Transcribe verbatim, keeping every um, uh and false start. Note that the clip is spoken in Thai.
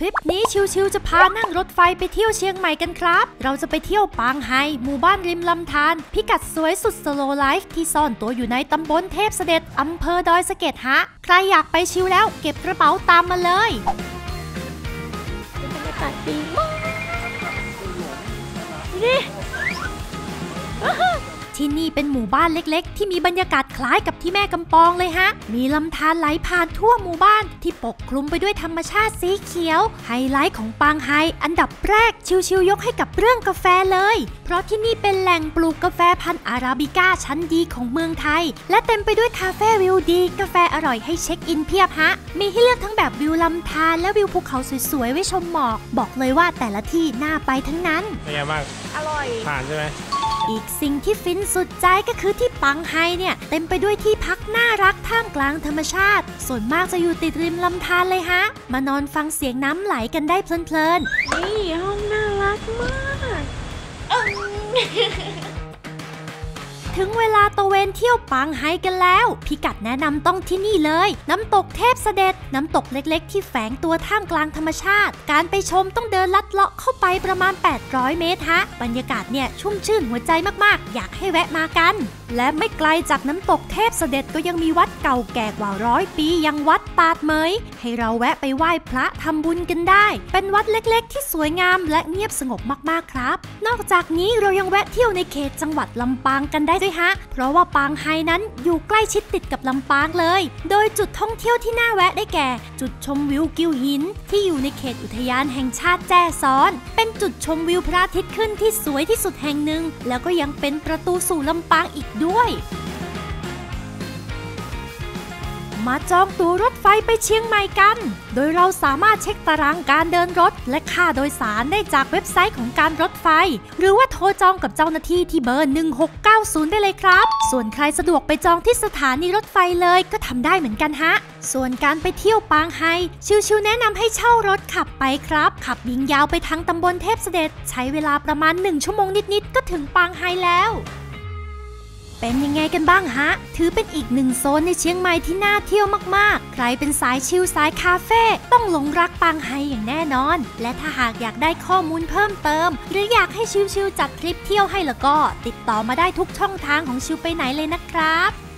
ทริปนี้ชิวๆจะพานั่งรถไฟไปเที่ยวเชียงใหม่กันครับเราจะไปเที่ยวปางไฮหมู่บ้านริมลำธารพิกัดสวยสุดสโลว์ไลฟ์ที่ซ่อนตัวอยู่ในตำบลเทพเสด็จอำเภอดอยสะเก็ดฮะใครอยากไปชิลแล้วเก็บกระเป๋าตามมาเลยบรรยากาศดีมากนี่ที่นี่เป็นหมู่บ้านเล็กๆที่มีบรรยากาศคล้ายกับที่แม่กำปองเลยฮะมีลำธารไหลผ่านทั่วหมู่บ้านที่ปกคลุมไปด้วยธรรมชาติสีเขียวไฮไลท์ของปางไฮอันดับแรกชิวๆยกให้กับเรื่องกาแฟเลยเพราะที่นี่เป็นแหล่งปลูกกาแฟพันธุ์อาราบิก้าชั้นดีของเมืองไทยและเต็มไปด้วยคาเฟ่วิวดีกาแฟอร่อยให้เช็คอินเพียบฮะมีให้เลือกทั้งแบบวิวลำธารและวิวภูเขาสวยๆไว้ชมหมอกบอกเลยว่าแต่ละที่น่าไปทั้งนั้นเป็นไงบ้างอร่อยผ่านใช่ไหมอีกสิ่งที่ฟินสุดใจก็คือที่ปางไฮเนี่ยเต็มไปด้วยที่พักน่ารักท่ามกลางธรรมชาติส่วนมากจะอยู่ติดริมลำธารเลยฮะมานอนฟังเสียงน้ำไหลกันได้เพลินๆนี่ห้องน่ารักมากถึงเวลาตะเวนเที่ยวปางไฮกันแล้วพิกัดแนะนำต้องที่นี่เลยน้ำตกเทพเสด็จน้ำตกเล็กๆที่แฝงตัวท่ามกลางธรรมชาติการไปชมต้องเดินลัดเลาะเข้าไปประมาณแปดร้อยเมตรฮะบรรยากาศเนี่ยชุ่มชื่นหัวใจมากๆอยากให้แวะมากันและไม่ไกลจากน้ำตกเทพเสด็จก็ยังมีวัดเก่าแก่กว่าร้อยปียังวัดตาดเหมยให้เราแวะไปไหว้พระทำบุญกันได้เป็นวัดเล็กๆที่สวยงามและเงียบสงบมากๆครับนอกจากนี้เรายังแวะเที่ยวในเขตจังหวัดลำปางกันได้ด้วยฮะเพราะว่าปางไฮนั้นอยู่ใกล้ชิดติดกับลำปางเลยโดยจุดท่องเที่ยวที่น่าแวะได้แก่จุดชมวิวกิวหินที่อยู่ในเขตอุทยานแห่งชาติแจ้ซ้อนเป็นจุดชมวิวพระอาทิตย์ขึ้นที่สวยที่สุดแห่งหนึ่งแล้วก็ยังเป็นประตูสู่ลำปางอีกด้วยมาจองตั๋วรถไฟไปเชียงใหม่กันโดยเราสามารถเช็คตารางการเดินรถและค่าโดยสารได้จากเว็บไซต์ของการรถไฟหรือว่าโทรจองกับเจ้าหน้าที่ที่เบอร์หนึ่งหกเก้าศูนย์ได้เลยครับส่วนใครสะดวกไปจองที่สถานีรถไฟเลยก็ทำได้เหมือนกันฮะส่วนการไปเที่ยวปางไฮชิวๆแนะนำให้เช่ารถขับไปครับขับยิงยาวไปทางตำบลเทพเสด็จใช้เวลาประมาณหนึ่งชั่วโมงนิดๆก็ถึงปางไฮแล้วเป็นยังไงกันบ้างฮะถือเป็นอีกหนึ่งโซนในเชียงใหม่ที่น่าเที่ยวมากๆใครเป็นสายชิลสายคาเฟ่ต้องหลงรักปางไฮอย่างแน่นอนและถ้าหากอยากได้ข้อมูลเพิ่มเติมหรืออยากให้ชิลๆจัดทริปเที่ยวให้แล้วก็ติดต่อมาได้ทุกช่องทางของชิลไปไหนเลยนะครับ